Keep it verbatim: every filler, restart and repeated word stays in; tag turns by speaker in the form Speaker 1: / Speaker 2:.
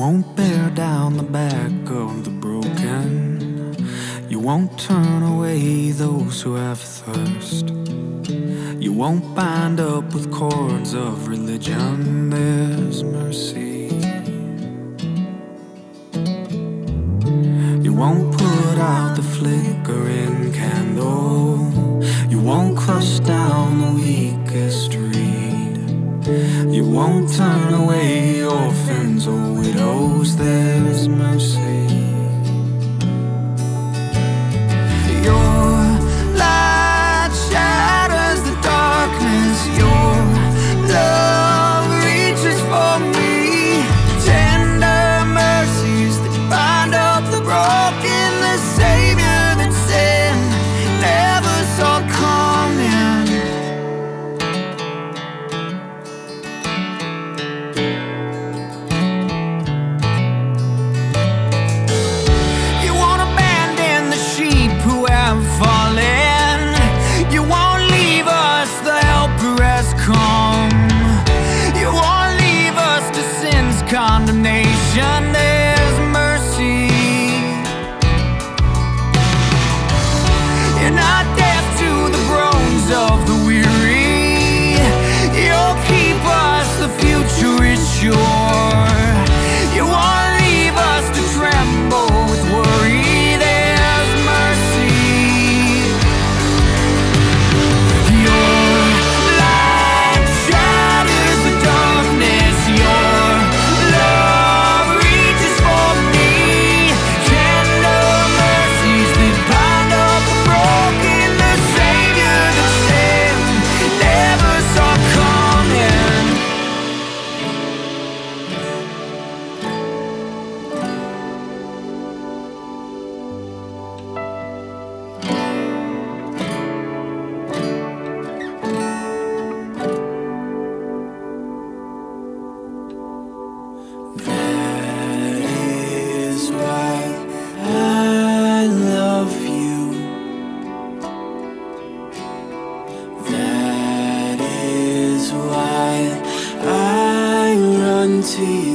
Speaker 1: won't bear down the back of the broken. You won't turn away those who have thirst. You won't bind up with cords of religion. There's mercy. You won't put out the flickering candle. You won't crush down the weakest reed. You won't turn away orphans or widows. There's mercy. Your light shatters the darkness. Your love reaches for me. Tender mercies that bind up the broken. The Savior that sin never saw coming. You won't abandon the sheep who have fallen. You won't leave us, the helper has come. You won't leave us to sin's condemnation. There's mercy. You're not deaf to the groans of the weary. You'll keep us, the future is sure. You won't leave us to tremble with worry. There's mercy. Your light shatters the darkness. Your love reaches for me. Tender mercies that bind up the broken. The Savior that sin never saw coming. That is why I love you. That is why I run to you.